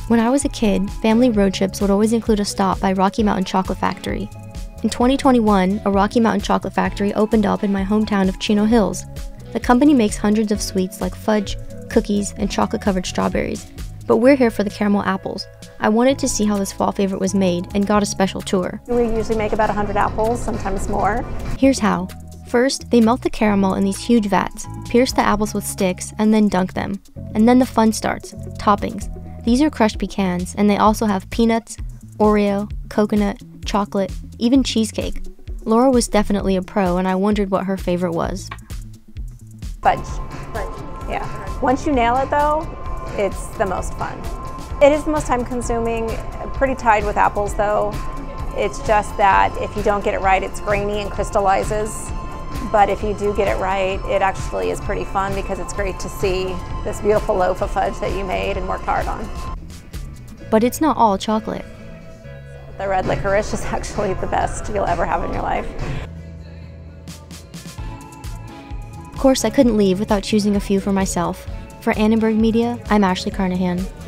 When I was a kid, family road trips would always include a stop by Rocky Mountain Chocolate Factory. In 2021, a Rocky Mountain Chocolate Factory opened up in my hometown of Chino Hills. The company makes hundreds of sweets like fudge, cookies, and chocolate-covered strawberries. But we're here for the caramel apples. I wanted to see how this fall favorite was made and got a special tour. We usually make about 100 apples, sometimes more. Here's how. First, they melt the caramel in these huge vats, pierce the apples with sticks, and then dunk them. And then the fun starts, toppings. These are crushed pecans, and they also have peanuts, Oreo, coconut, chocolate, even cheesecake. Laura was definitely a pro, and I wondered what her favorite was. Fudge. Yeah. Once you nail it though, it's the most fun. It is the most time consuming, pretty tied with apples though. It's just that if you don't get it right, it's grainy and crystallizes. But if you do get it right, it actually is pretty fun because it's great to see this beautiful loaf of fudge that you made and worked hard on. But it's not all chocolate. The red licorice is actually the best you'll ever have in your life. Of course, I couldn't leave without choosing a few for myself. For Annenberg Media, I'm Carnahan.